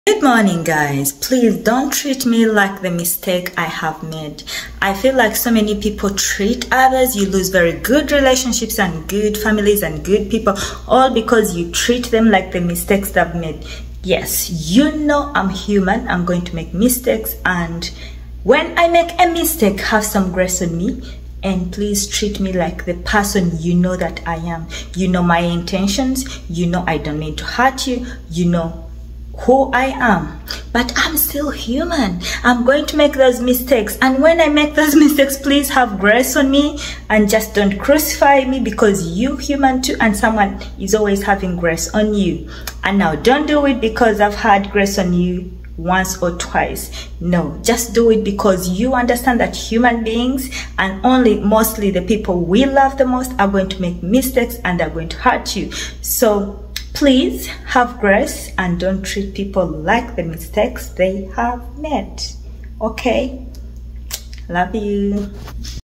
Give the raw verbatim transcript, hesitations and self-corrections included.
Good morning, guys. Please don't treat me like the mistake I have made. I feel like so many people treat others. You lose very good relationships and good families and good people, all because you treat them like the mistakes they've made. Yes, you know I'm human. I'm going to make mistakes, and when I make a mistake, have some grace on me. And please treat me like the person you know that I am. You know my intentions. You know I don't mean to hurt you. You know who I am, but I'm still human. I'm going to make those mistakes, and when I make those mistakes, please have grace on me and just don't crucify me, because you human too, and someone is always having grace on you. And now don't do it because I've had grace on you once or twice. No, just do it because you understand that human beings, and only mostly the people we love the most, are going to make mistakes and are going to hurt you. So please have grace and don't treat people like the mistakes they have made. Okay? Love you.